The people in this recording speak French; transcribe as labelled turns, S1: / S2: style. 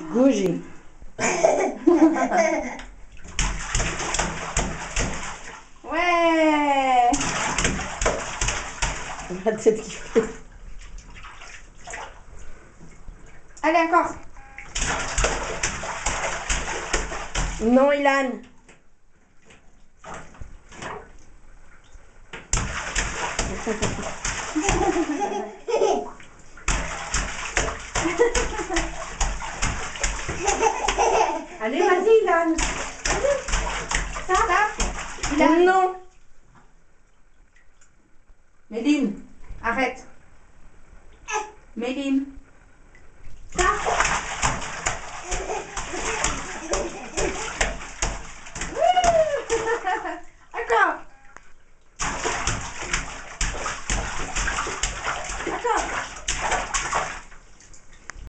S1: Gauger.
S2: Ouais.
S1: La tête qui fait.
S2: Allez, encore.
S1: Non, Ilan.
S2: Allez, vas-y, Ilan. Tape. Ilan.
S1: Non.
S2: Méline, arrête. Méline. Tape. Encore.